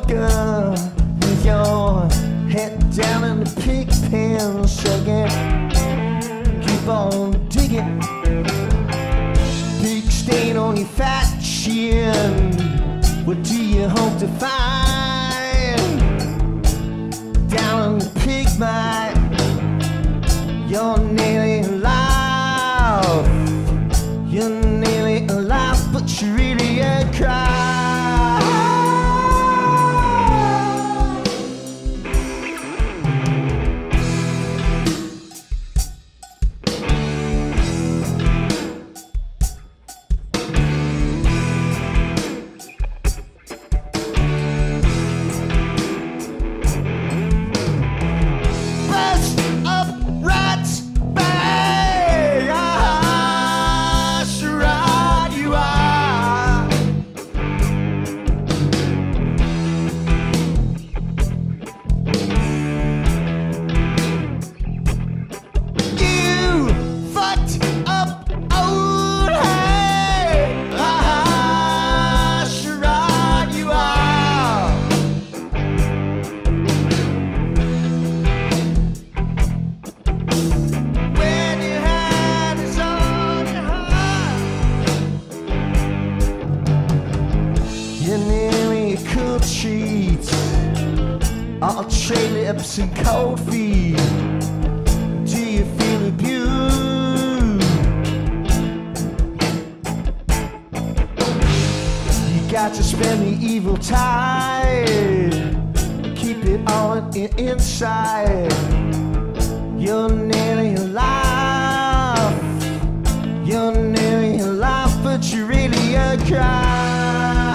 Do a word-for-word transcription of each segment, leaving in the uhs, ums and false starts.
walking with your head down in the pig pen, shaking. Keep on digging. Big stain on your fat chin. What do you hope to find down in the pig mine? You're nearly alive. You're nearly alive, but you really ain't crying. All trade lips and cold feet. Do you feel abused? You got to spend the evil tide. Keep it all in inside. You're nearly alive. You're nearly alive, but you really are crying.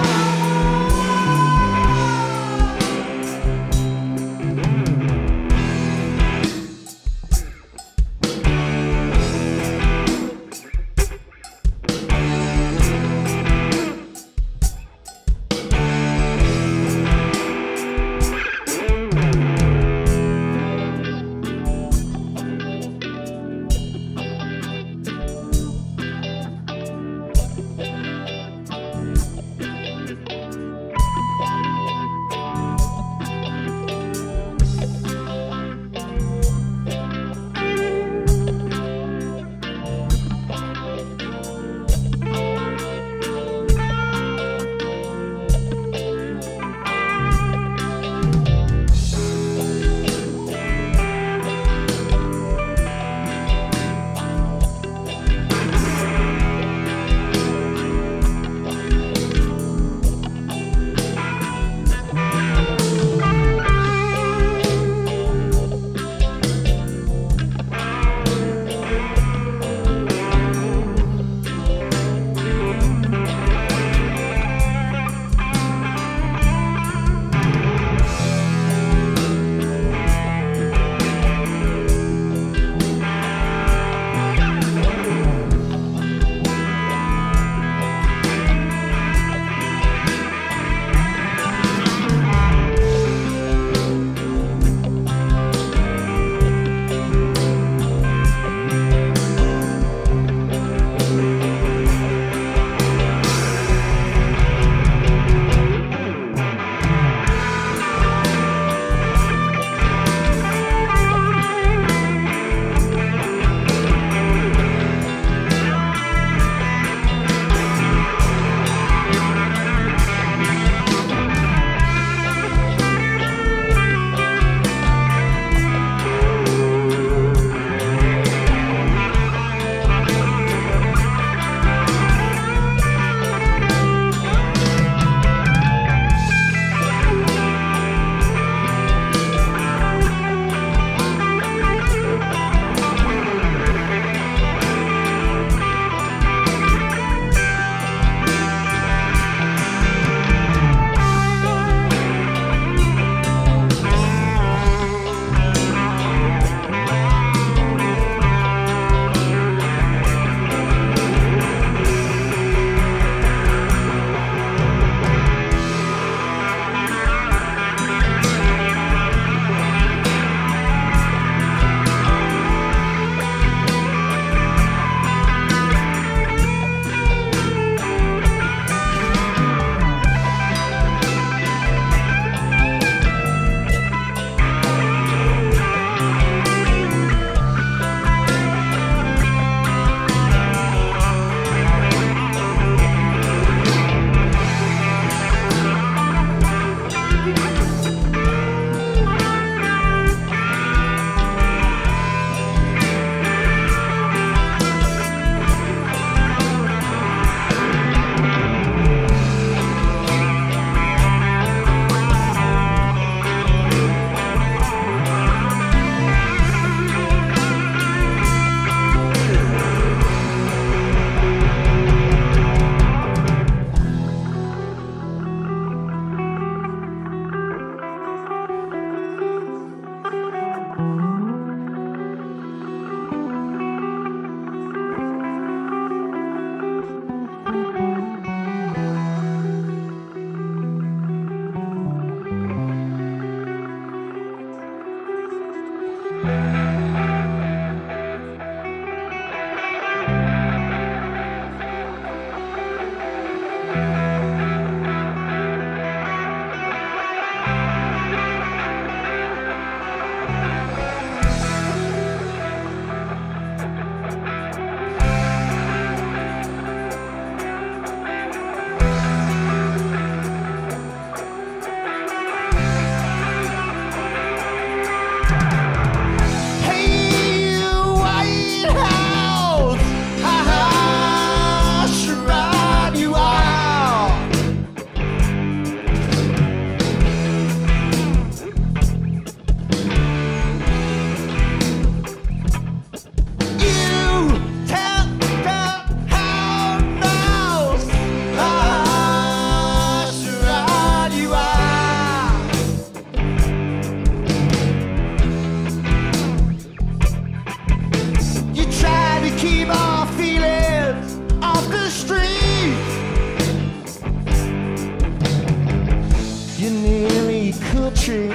good trick.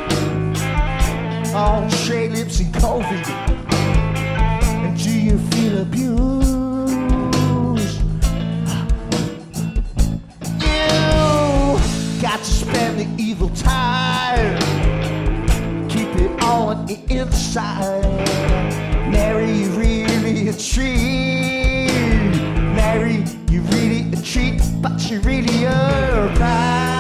On shade lips and coffee. And do you feel abused? You got to spend the evil time. Keep it on the inside. Mary, you really a treat. Mary, you really a treat, but you really a cry.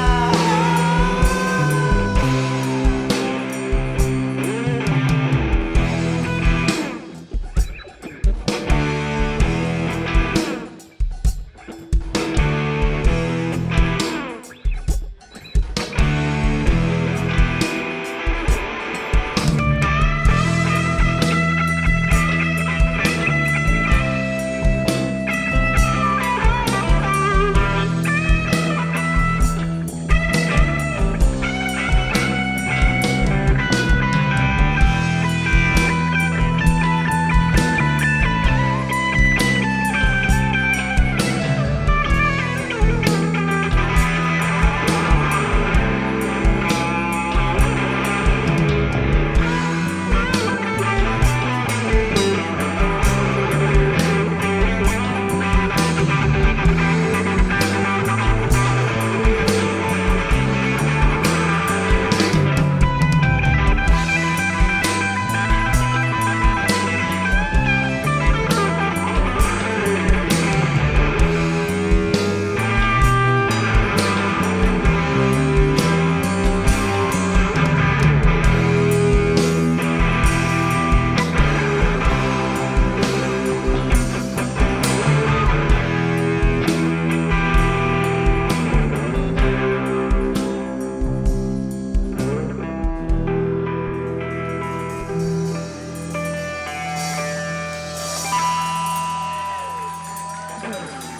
Thank you.